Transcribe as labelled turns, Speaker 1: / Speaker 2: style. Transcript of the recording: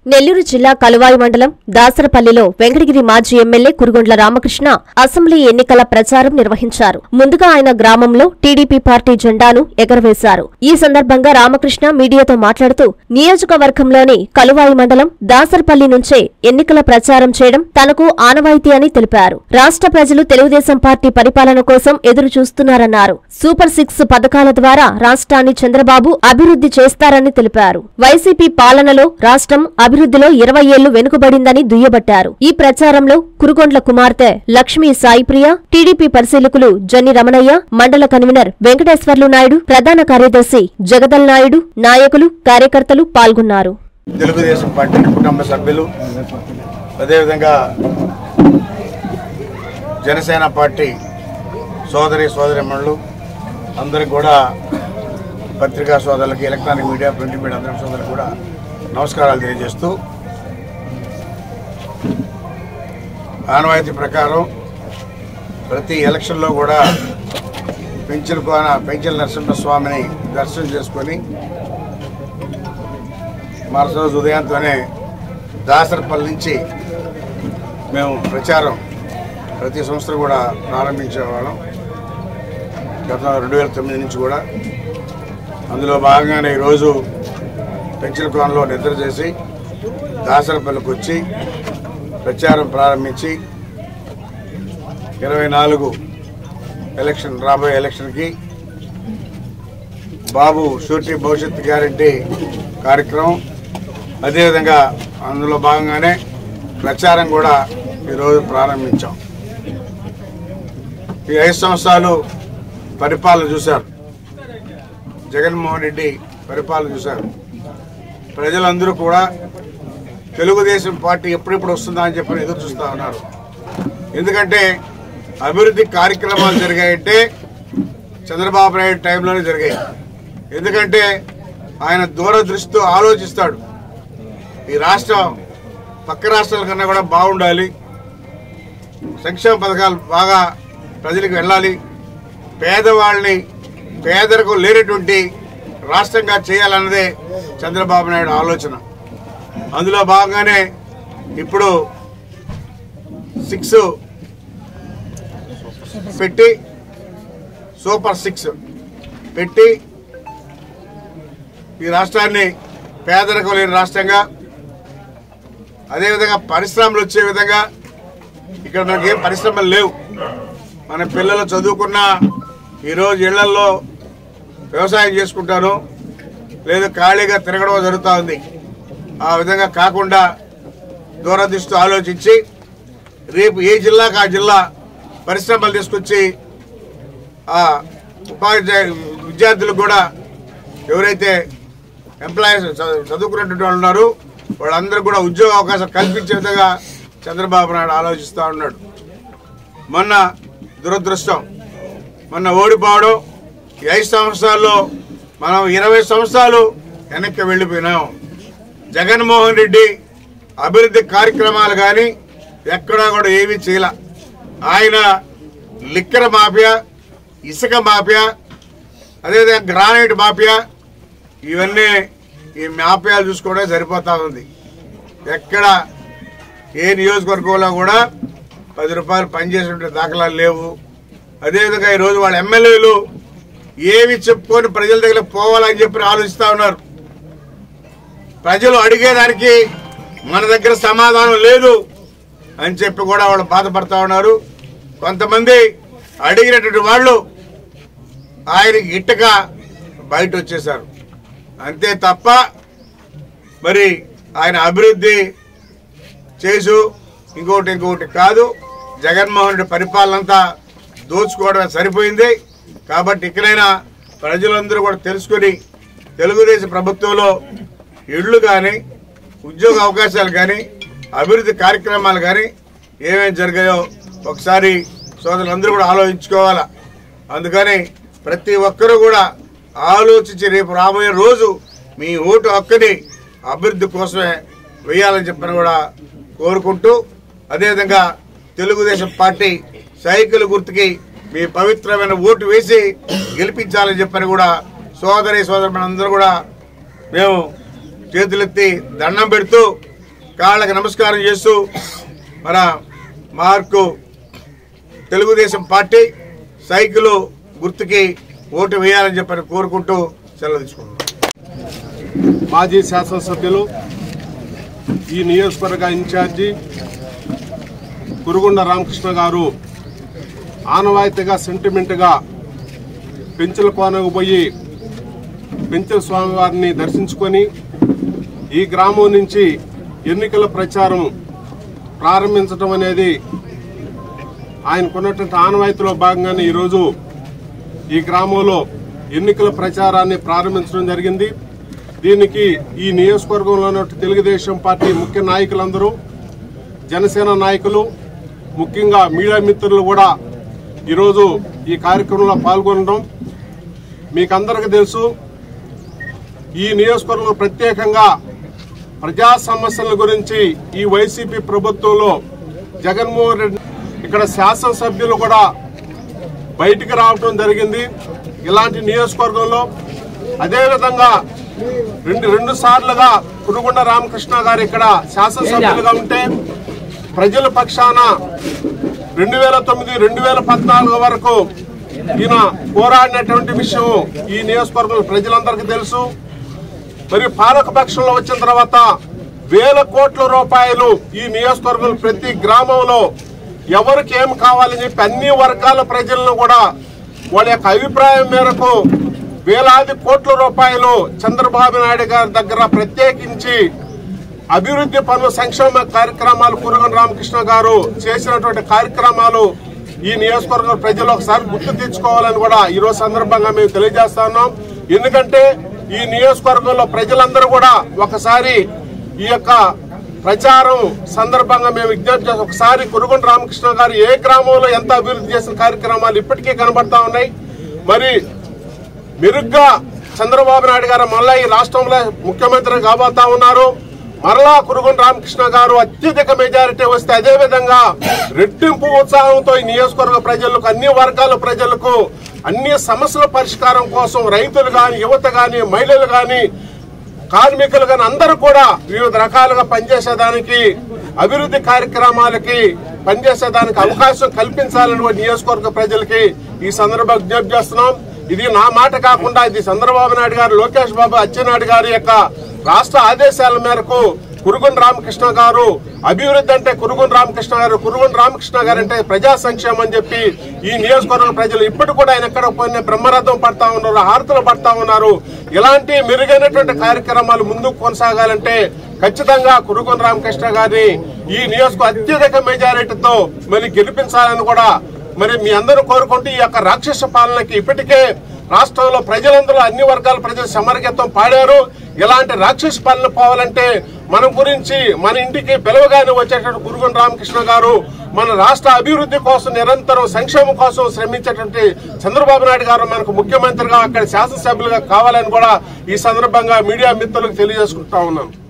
Speaker 1: నెల్లూరు జిల్లా కలువాయి మండలం దాసరపల్లిలో వెంకటగిరి మాజీ ఎమ్మెల్యే కురుగొండ్ల రామకృష్ణ అసెంబ్లీ ఎన్నికల ప్రచారం నిర్వహించారు. ముందుగా ఆయన గ్రామంలో టీడీపీ పార్టీ జెండాను ఎగరవేశారు. ఈ సందర్భంగా రామకృష్ణ మీడియాతో మాట్లాడుతూ నియోజకవర్గంలోని కలువాయి మండలం దాసరపల్లి నుంచే ఎన్నికల ప్రచారం చేయడం తనకు ఆనవాయితీ అని తెలిపారు. రాష్ట్ర ప్రజలు తెలుగుదేశం పార్టీ పరిపాలన కోసం ఎదురు చూస్తున్నారన్నారు. సూపర్ 6 పథకాల ద్వారా రాష్ట్రాన్ని చంద్రబాబు అభివృద్ధి చేస్తారని తెలిపారు. వైసీపీ పాలనలో రాష్ట్రం అభివృద్ధిలో 20 ఏళ్లు వెనుకబడిందని దుయ్యబట్టారు. ఈ ప్రచారంలో కురుగొండ్ల కుమార్తె లక్ష్మీ సాయిప్రియ, టీడీపీ పరిశీలకులు జన్ని రమణయ్య, మండల కన్వీనర్ వెంకటేశ్వర్లు నాయుడు, ప్రధాన కార్యదర్శి జగదల్ నాయుడు, నాయకులు, కార్యకర్తలు పాల్గొన్నారు.
Speaker 2: తెలుగుదేశం పార్టీ కుటుంబ సభ్యులు, అదేవిధంగా జనసేన పార్టీ సోదరిమణులు అందరికి కూడా, పత్రికా సోదరులకి, ఎలక్ట్రానిక్ మీడియా, ప్రింట్ మీడియా అందరి సోదరులకు కూడా నమస్కారాలు తెలియజేస్తూ, ఆనవాయితీ ప్రకారం ప్రతి ఎలక్షన్లో కూడా పెంచల నరసింహస్వామిని దర్శనం చేసుకొని మరుసటి ఉదయంతోనే దాసరపల్లి నుంచి మేము ప్రచారం ప్రతి సంవత్సరం కూడా ప్రారంభించేవాళ్ళం. గత 2009 నుంచి కూడా. అందులో భాగంగానే ఈరోజు పెంచల కోనలో నిద్ర చేసి దాసరపల్లికి వచ్చి ప్రచారం ప్రారంభించి 24 రాబోయే ఎలక్షన్కి బాబు షూరిటీ భవిష్యత్తు గ్యారంటీ కార్యక్రమం, అదేవిధంగా అందులో భాగంగానే ప్రచారం కూడా ఈరోజు ప్రారంభించాం. ఈ 5 సంవత్సరాలు పరిపాలన చూశారు, జగన్మోహన్ రెడ్డి పరిపాలన చూశారు. ప్రజలందరూ కూడా తెలుగుదేశం పార్టీ ఎప్పుడెప్పుడు వస్తుందా అని చెప్పి ఎదురు చూస్తూ ఉన్నారు. ఎందుకంటే అభివృద్ధి కార్యక్రమాలు జరిగాయంటే చంద్రబాబు నాయుడు టైంలోనే జరిగాయి. ఎందుకంటే ఆయన దూరదృష్టితో ఆలోచిస్తాడు. ఈ రాష్ట్రం పక్క రాష్ట్రాల కన్నా కూడా బాగుండాలి, సంక్షేమ పథకాలు బాగా ప్రజలకు వెళ్ళాలి, పేదవాళ్ళని పేదరికం లేనటువంటి రాష్ట్రంగా చేయాలన్నదే చంద్రబాబు నాయుడు ఆలోచన. అందులో భాగంగానే ఇప్పుడు 6 పెట్టి, సూపర్ 6 పెట్టి ఈ రాష్ట్రాన్ని పేదరికం లేని రాష్ట్రంగా, అదేవిధంగా పరిశ్రమలు వచ్చే విధంగా, ఇక్కడ మనకేం పరిశ్రమలు లేవు. మన పిల్లలు చదువుకున్న ఈరోజు ఇళ్లల్లో వ్యవసాయం చేసుకుంటాను, లేదు ఖాళీగా తిరగడం జరుగుతూ ఉంది. ఆ విధంగా కాకుండా దూరదృష్టితో ఆలోచించి రేపు ఏ జిల్లాకు ఆ జిల్లా పరిశ్రమలు తీసుకొచ్చి ఆ విద్యార్థులకు కూడా, ఎవరైతే ఎంప్లాయీస్ చదువుకున్నటువంటి వాళ్ళు ఉన్నారో వాళ్ళందరూ కూడా ఉద్యోగ అవకాశం కల్పించే విధంగా చంద్రబాబు నాయుడు ఆలోచిస్తూ ఉన్నాడు. మొన్న దురదృష్టం, మొన్న ఓడిపోవడం, ఈ 5 సంవత్సరాల్లో మనం 20 సంవత్సరాలు వెనక్కి వెళ్ళిపోయినాం. జగన్మోహన్ రెడ్డి అభివృద్ధి కార్యక్రమాలు కానీ ఎక్కడా కూడా ఏమీ చేయాల. ఆయన లిక్కర్ మాఫియా, ఇసుక మాఫియా, అదేవిధంగా గ్రానైట్ మాఫియా, ఇవన్నీ ఈ మాఫియాలు చూసుకోవడం సరిపోతా ఉంది. ఎక్కడ ఏ నియోజకవర్గంలో కూడా 10 రూపాయలు పనిచేసే దాఖలాలు లేవు. అదేవిధంగా ఈరోజు వాళ్ళ ఎమ్మెల్యేలు ఏమి చెప్పుకొని ప్రజల దగ్గర పోవాలని చెప్పి ఆలోచిస్తూ ఉన్నారు. ప్రజలు అడిగేదానికి మన దగ్గర సమాధానం లేదు అని చెప్పి కూడా వాళ్ళు బాధపడతా ఉన్నారు. కొంతమంది అడిగినటువంటి వాళ్ళు ఆయనకి గిట్టక బయట వచ్చేశారు. అంతే తప్ప మరి ఆయన అభివృద్ధి చేసు ఇంకొకటి కాదు. జగన్మోహన్ రెడ్డి పరిపాలన అంతా దోచుకోవడమే సరిపోయింది. కాబట్టి ఇక్కడైనా ప్రజలందరూ కూడా తెలుసుకుని తెలుగుదేశం ప్రభుత్వంలో ఇళ్లు కానీ, ఉద్యోగ అవకాశాలు కానీ, అభివృద్ధి కార్యక్రమాలు కానీ ఏమేమి జరిగాయో ఒకసారి సోదరులందరూ కూడా ఆలోచించుకోవాలా. అందుకని ప్రతి ఒక్కరూ కూడా ఆలోచించి రేపు రాబోయే రోజు మీ ఓటు హక్కుని అభివృద్ధి కోసమే వేయాలని చెప్పని కూడా కోరుకుంటూ, అదేవిధంగా తెలుగుదేశం పార్టీ సైకిల్ గుర్తుకి మీ పవిత్రమైన ఓటు వేసి గెలిపించాలని చెప్పని కూడా సోదరులందరూ కూడా మేము చేతులెత్తి దండం పెడుతూ కాళ్ళకి నమస్కారం చేస్తూ మన మార్కు తెలుగుదేశం పార్టీ సైకిల్ గుర్తుకి ఓటు వేయాలని చెప్పని కోరుకుంటూ సెలవు తీసుకుంటున్నాం.
Speaker 3: మాజీ శాసనసభ్యులు ఈ నియోజకవర్గ ఇన్ఛార్జి కురుగుండ రామకృష్ణ గారు ఆనవాయితీగా సెంటిమెంట్గా పెంచుల కోనకు పోయి పెంచుల స్వామివారిని దర్శించుకొని ఈ గ్రామం నుంచి ఎన్నికల ప్రచారం ప్రారంభించడం అనేది ఆయనకున్నటువంటి ఆనవాయితీలో భాగంగానే ఈరోజు ఈ గ్రామంలో ఎన్నికల ప్రచారాన్ని ప్రారంభించడం జరిగింది. దీనికి ఈ నియోజకవర్గంలో ఉన్న తెలుగుదేశం పార్టీ ముఖ్య నాయకులందరూ, జనసేన నాయకులు, ముఖ్యంగా మీడియా మిత్రులు కూడా ఈరోజు ఈ కార్యక్రమంలో పాల్గొనడం మీకందరికీ తెలుసు. ఈ నియోజకవర్గంలో ప్రత్యేకంగా ప్రజా సమస్యల గురించి ఈ వైసీపీ ప్రభుత్వంలో జగన్మోహన్ రెడ్డి ఇక్కడ శాసనసభ్యులు కూడా బయటికి రావడం జరిగింది. ఇలాంటి నియోజకవర్గంలో అదేవిధంగా రెండు సార్లుగా కురుగుండ రామకృష్ణ గారు ఇక్కడ శాసనసభ్యులుగా ఉంటే ప్రజల పక్షాన 2009, 2014 వరకు ఈయన పోరాడినటువంటి విషయం ఈ నియోజకవర్గంలో ప్రజలందరికీ తెలుసు. మరి పాలకపక్షంలో వచ్చిన తర్వాత వేల కోట్ల రూపాయలు ఈ నియోజకవర్గంలో ప్రతి గ్రామంలో ఎవరికి ఏం కావాలని చెప్పి అన్ని వర్గాల ప్రజలను కూడా వాళ్ళ యొక్క అభిప్రాయం మేరకు వేలాది కోట్ల రూపాయలు చంద్రబాబు నాయుడు గారి దగ్గర ప్రత్యేకించి అభివృద్ధి పనులు, సంక్షేమ కార్యక్రమాలు కురుగుండ రామకృష్ణ గారు చేసినటువంటి కార్యక్రమాలు ఈ నియోజకవర్గ ప్రజలు ఒకసారి గుర్తు తెచ్చుకోవాలని కూడా ఈరోజు సందర్భంగా మేము తెలియజేస్తా ఉన్నాం. ఎందుకంటే ఈ నియోజకవర్గంలో ప్రజలందరూ కూడా ఒకసారి ఈ యొక్క ప్రచారం సందర్భంగా మేము విజ్ఞప్తి చేస్తాం. ఒకసారి కురుగుండ రామకృష్ణ గారు ఏ గ్రామంలో ఎంత అభివృద్ధి చేసిన కార్యక్రమాలు ఇప్పటికీ కనబడతా ఉన్నాయి. మరి మెరుగ్గా చంద్రబాబు నాయుడు గారు మళ్ళా ఈ రాష్ట్రంలో ముఖ్యమంత్రి కాబోతా ఉన్నారు. మరలా కురుగుండ రామకృష్ణ గారు అత్యధిక మెజారిటీ వస్తే అదేవిధంగా రెట్టింపు ఉత్సాహంతో ఈ నియోజకవర్గ ప్రజలకు, అన్ని వర్గాల ప్రజలకు అన్ని సమస్యల పరిష్కారం కోసం రైతులు గాని, యువత గాని, మహిళలు గాని, కార్మికులు గాని అందరూ కూడా వివిధ రకాలుగా పనిచేసేదానికి, అభివృద్ధి కార్యక్రమాలకి పనిచేసేదానికి అవకాశం కల్పించాలని నియోజకవర్గ ప్రజలకి ఈ సందర్భంగా విజ్ఞప్తి చేస్తున్నాం. ఇది నా మాట కాకుండా ఇది చంద్రబాబు నాయుడు గారు, లోకేష్ బాబు అచ్చెన్నాయుడు గారి యొక్క రాష్ట్ర ఆదేశాల మేరకు కురుగుండ రామకృష్ణ గారు అభివృద్ధి అంటే కురుగుండ రామకృష్ణ గారు, కురుగుండ రామకృష్ణ గారు అంటే ప్రజా సంక్షేమం అని చెప్పి ఈ నియోజకవర్గ ప్రజలు ఇప్పటి కూడా ఆయన ఎక్కడ పోయినా బ్రహ్మరథం పడతా ఉన్నారు, హారతులు పడతా ఉన్నారు. ఇలాంటి మెరుగైనటువంటి కార్యక్రమాలు ముందుకు కొనసాగాలంటే ఖచ్చితంగా కురుగుండ రామకృష్ణ గారిని ఈ నియోజకవర్గ అత్యధిక మెజారిటీతో మరి గెలిపించాలని కూడా మరి మీ అందరూ కోరుకుంటూ ఈ యొక్క రాక్షస పాలనకి ఇప్పటికే రాష్ట్రంలో ప్రజలందరూ, అన్ని వర్గాల ప్రజలు సమరగీతం పాడారు. ఇలాంటి రాక్షస పాలన పోవాలంటే మన గురించి మన ఇంటికి పిలవగానే వచ్చేటటువంటి కురుగుండ రామకృష్ణ గారు మన రాష్ట్ర అభివృద్ధి కోసం, నిరంతరం సంక్షేమం కోసం శ్రమించేటువంటి చంద్రబాబు నాయుడు గారు మనకు ముఖ్యమంత్రిగా, అక్కడ శాసనసభ్యులుగా కావాలని కూడా ఈ సందర్భంగా మీడియా మిత్రులకు తెలియజేసుకుంటా ఉన్నాను.